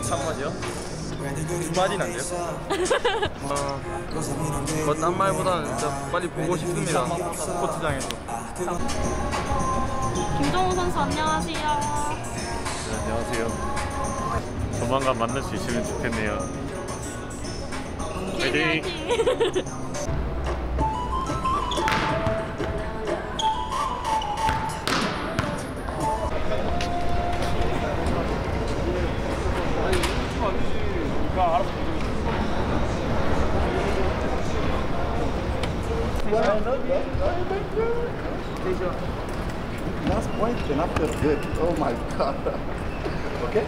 멘트 한마디요? 두 마디는 안 돼요? 딴 말보다는 진짜 빨리 보고 싶습니다. 스포츠장에서. 김종우 선수 안녕하세요. 네, 안녕하세요. 조만간 만날 수 있으면 좋겠네요. 화이팅! Last point and after good. Oh my god. Okay?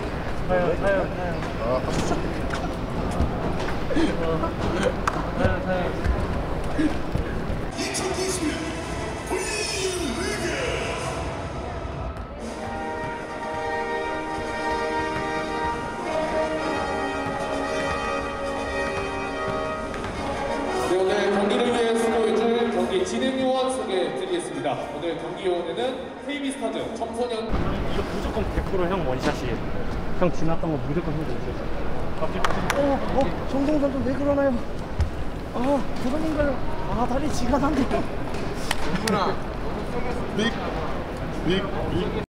네, 오늘 경기를 위해 수고해줄 경기 진행요원 소개해드리겠습니다. 오늘 경기 요원에는 KB스타즈 청소년 이거 무조건 100% 형 원샷이에요. 형 지났던 거 무조건 형 원샷. 정동 선수 왜 그러나요? 부모님가요? 다리 지가 난데요. 누나. 빅